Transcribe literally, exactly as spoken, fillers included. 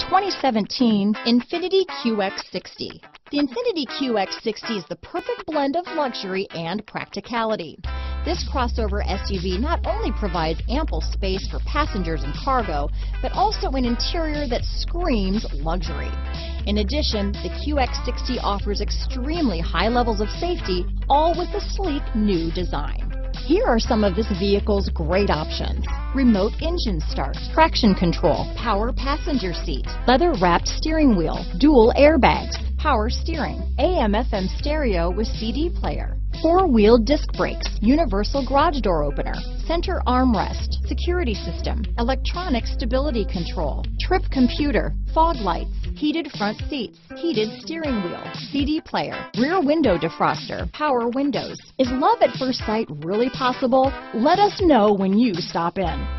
twenty seventeen Infiniti Q X sixty. The Infiniti Q X sixty is the perfect blend of luxury and practicality. This crossover S U V not only provides ample space for passengers and cargo, but also an interior that screams luxury. In addition, the Q X sixty offers extremely high levels of safety, all with a sleek new design. Here are some of this vehicle's great options: remote engine start, traction control, power passenger seat, leather-wrapped steering wheel, dual airbags, power steering, A M F M stereo with C D player, four-wheel disc brakes, universal garage door opener, center armrest, security system, electronic stability control, trip computer, fog lights, heated front seats, heated steering wheel, C D player, rear window defroster, power windows. Is love at first sight really possible? Let us know when you stop in.